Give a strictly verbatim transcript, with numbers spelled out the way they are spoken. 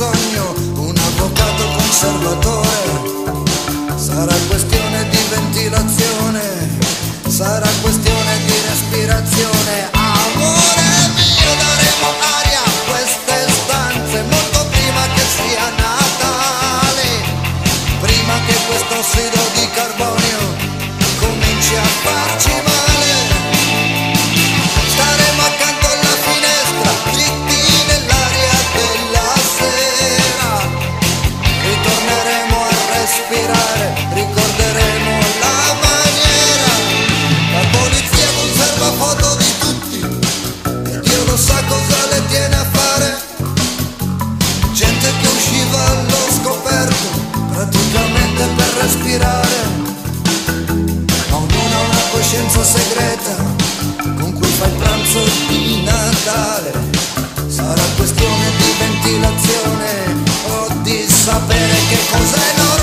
sogno un avvocato conservatore. Sarà questione di ventilazione, sarà questione di respirazione. Amore mio, daremo aria a queste stanze molto prima che sia Natale, prima che questo ossido di carbonio cominci a farci male. Staremo accanto alla finestra, dritti nell'aria della sera, ritorneremo a respirare, ricorderemo la maniera. La polizia conserva foto di tutti e Dio lo sa cosa le tiene a fare. Gente che usciva allo scoperto praticamente per respirare, ma ognuno ha una coscienza segreta con cui fa il pranzo di Natale. Sarà questione di ventilazione o di sapere che cos'è normale.